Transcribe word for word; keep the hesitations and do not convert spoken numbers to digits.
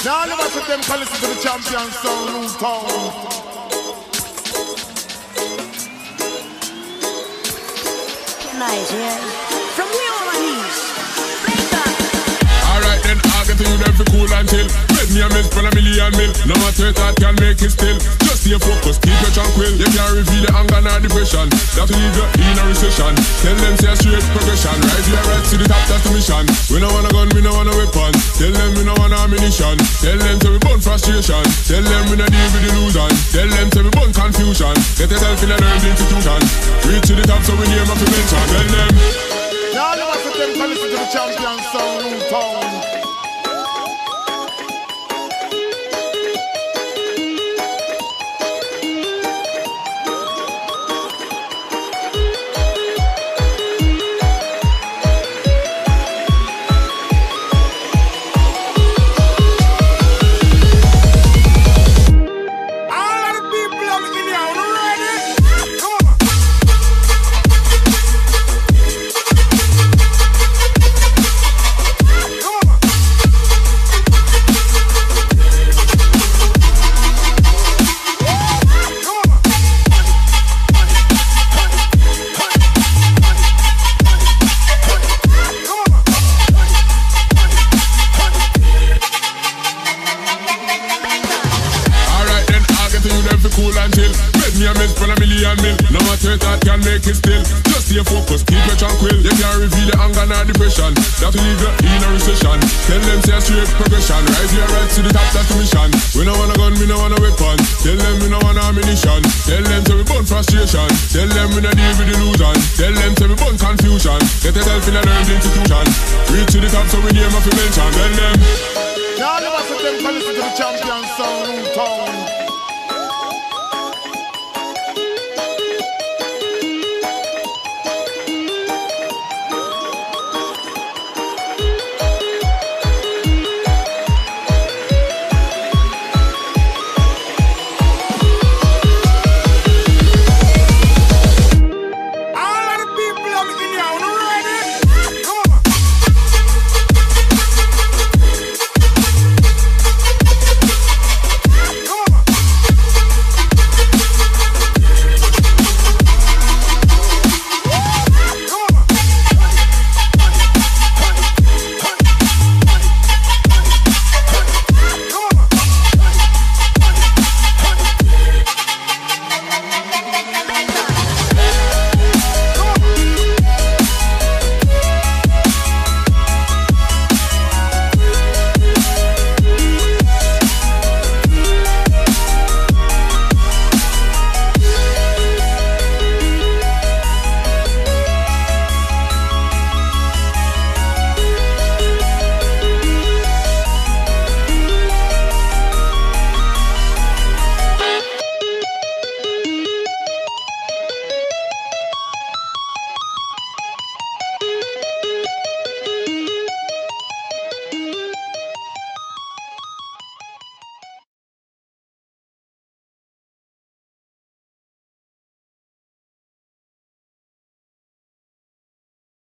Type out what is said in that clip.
Now all of us them can listen to the champion sound, New Town. Nice, yeah. From where all my knees. Alright then, I'll get to you them for cool and chill. Make me a miss for a million mil. No matter that can make it still. Just stay focused, keep your tranquil. You can't reveal the anger nor depression. That will leave you in a recession. Tell them say a straight progression. Rise your right to the top, that's the mission. We no want a gun, we no want a weapon. Tell them we no want ammunition. Tell them say we burn frustration. Tell them we no deal with illusion. Tell them say we burn confusion. Get yourself in a learned institution. Reach to the top so we name a mention. Tell them. Now all of us them can listen to the champion sound, New Town. Cool and chill. Make me a mess for a million mil. No matter that can make it still. Just stay focused, keep your tranquil. You can't reveal the anger nor depression. That will leave you in a recession. Tell them say a straight progression. Rise your right to the top, that's the mission. We no want a gun, we no want a weapon. Tell them we no want ammunition. Tell them say we burn frustration. Tell them we no deal with illusion. Tell them say we burn confusion. Get yourself in a learned institution. Reach to the top so we name a mention. Tell them. Now all of us them can listen to the champion sound, New Town.